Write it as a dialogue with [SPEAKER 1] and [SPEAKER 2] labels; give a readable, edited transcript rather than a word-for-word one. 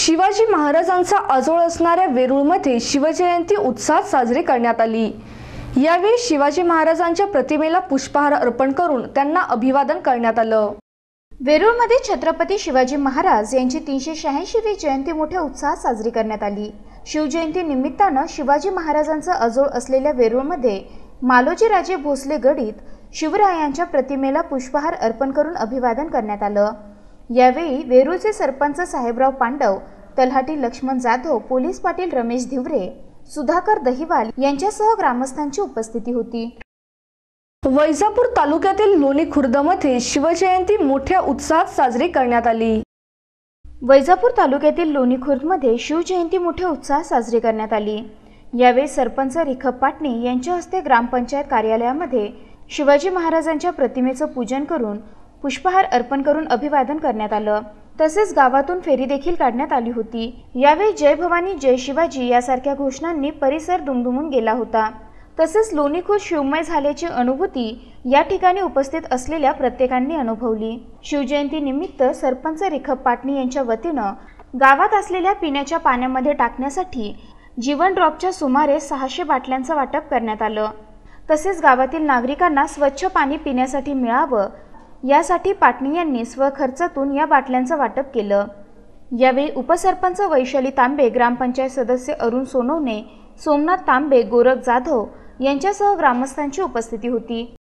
[SPEAKER 1] शिवाजी महाराजांचा आजोळ असणाऱ्या वेरूळमध्ये शिवजयंती उत्साहात साजरी करण्यात आली। यावेळी शिवाजी महाराजांच्या प्रतिमेला पुष्पहार अर्पण करून त्यांना अभिवादन करण्यात आलं।
[SPEAKER 2] वेरूळमध्ये छत्रपती शिवाजी महाराज यांची 386वी जयंती मोठ्या उत्साहात साजरी करण्यात आली। शिवजयंती निमित्तानं शिवाजी महाराजांचा आजोळ असलेल्या वेरूळमध्ये मालोजीराजे भोसले गडीत शिवरायांच्या प्रतिमेला पुष्पहार अर्पण करून अभिवादन करण्यात आलं। यावेळी वेरूळचे सरपंच साहेबराव पांडव, तलाठी लक्ष्मण जाधव, पोलीस पाटील रमेश धिवरे, सुधाकर दहिवाल यांच्यासह ग्रामस्थांची उपस्थिती होती।
[SPEAKER 1] वैजापूर तालुक्यातील लोणी खुर्दमध्ये शिवजयंती मोठ्या उत्साहात साजरी करण्यात आली।
[SPEAKER 2] वैजापूर तालुक्यातील लोणी खुर्दमध्ये शिवजयंती मोठ्या उत्साहात साजरी करण्यात आली। यावेळी सरपंच रिखप पाटणी यांच्या हस्ते ग्रामपंचायत कार्यालयामध्ये शिवाजी महाराजांच्या प्रतिमेचं पूजन करून पुष्पहार अर्पण करून अभिवादन करण्यात आलं। तसेच गावातून फेरी देखील काढण्यात आली होती। यावेळी जय भवानी जय शिवाजी यासारख्या घोषणांनी परिसर दुमदुमून गेला होता। तसेच लोणी खुर्द शिवमय झाल्याची अनुभूती या ठिकाणी उपस्थित असलेल्या प्रत्येकांनी अनुभवली। शिवजयंती निमित्त सरपंच रिखप पाटणी यांच्या वतीनं गावात असलेल्या पिण्याच्या पाण्यामध्ये टाकण्यासाठी जीवन ड्रॉपच्या सुमारे 600 बाटल्यांचं वाटप करण्यात आलं। तसेच गावातील नागरिकांना स्वच्छ पाणी पिण्यासाठी मिळावं यासाठी पाटणी यांनी स्वखर्चातून या बाटल्यांचं वाटप केलं। यावेळी उपसरपंच वैशाली तांबे, ग्रामपंचायत सदस्य अरुण सोनवणे, सोमनाथ तांबे, गोरख जाधव यांच्यासह ग्रामस्थांची उपस्थिती होती।